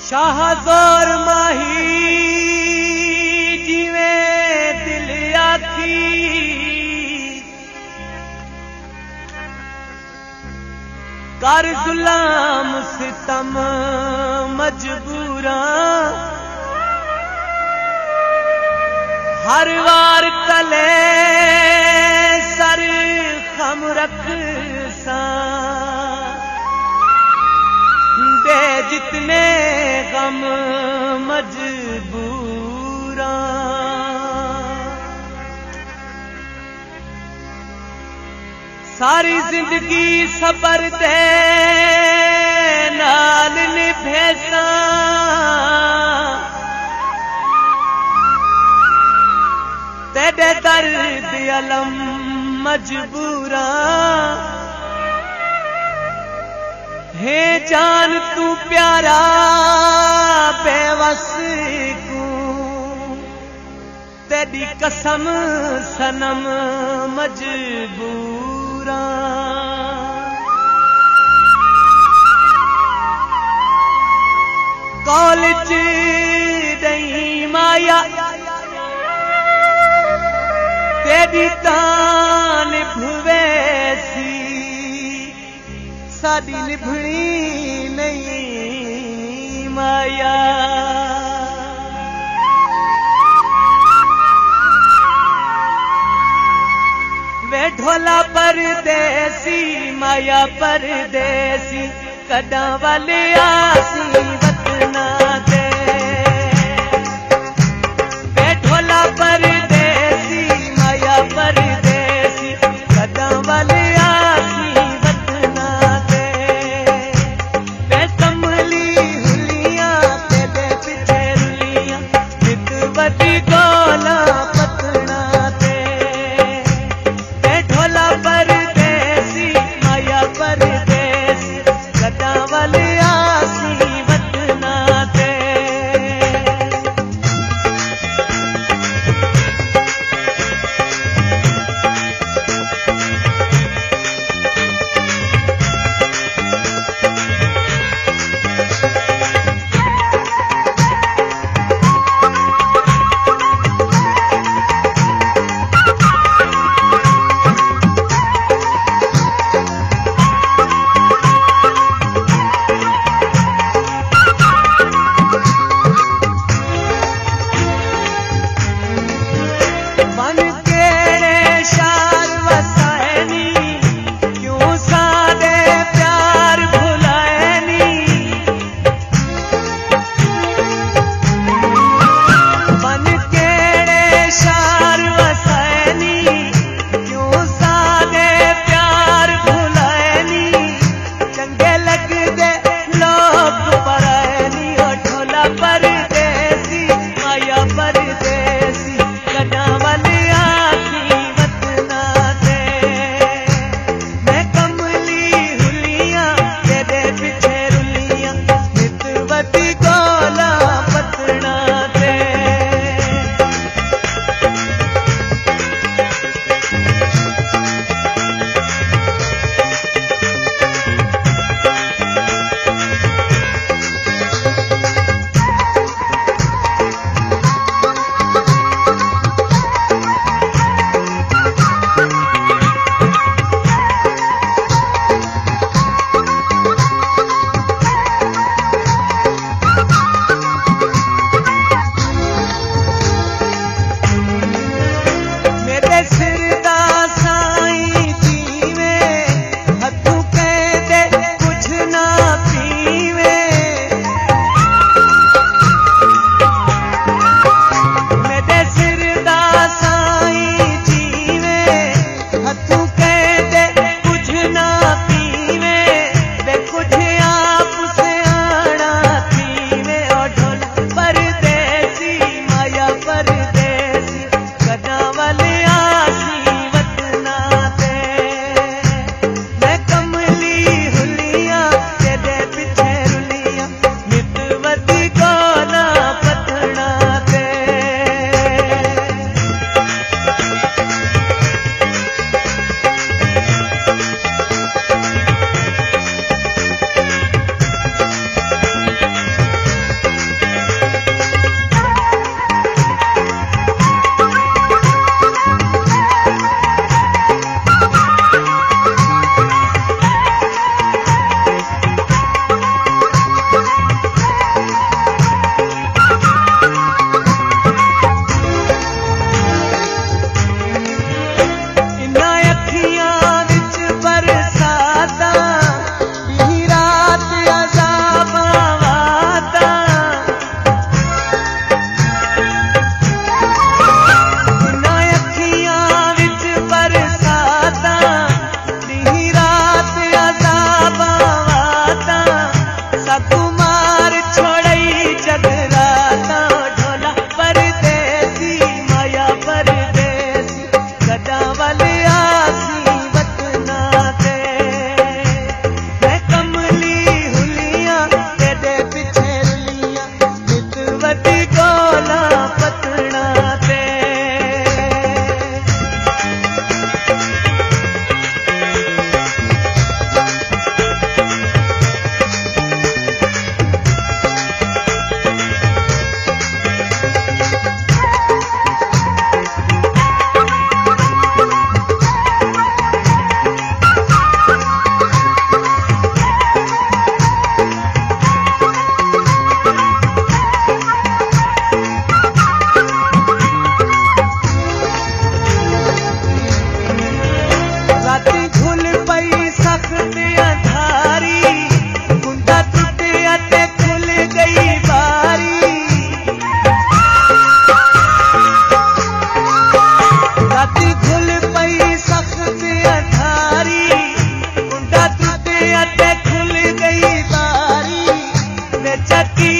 शाहज़ोर माही जिवें दिल आखी कर गुलाम सितम मजबूरा हर वार तले सर खम रख सा दे जितने गम मजबूरा सारी जिंदगी सबर दे नाल निभेसा तेरे दर्द अलम मजबूरा है जान तू प्यारा बेवस को तेरी कसम सनम मजबूरा कॉलेज नहीं माया तेरी तान निभवेसी साड़ी निभनी नहीं माया वे ढोला परदेसी माया परदेसी कदा वाले आसी वतना दे वे ढोला परदेसी माया परदेसी कदा वाले आसी वतना दे वे कमली हुलियां तेरे पीछे रुलियां नित बदी गोला पतना दे वे ढोला परदेसी माया परदेसी कदा वाले आसी पार छोड़ई जगराता ढोला परदेसी माया परदेसी गदा वाले आसी वतना दे मैं कमली हुलियां तेरे पीछे रुलियां नितवती गोला पतना दे राती खुल पई सख्त अंधारी कुंडा टूटिया ते खुल गई बारी राती खुल पई सख्त अंधारी कुंडा टूटिया ते खुल गई बारी मैं चकी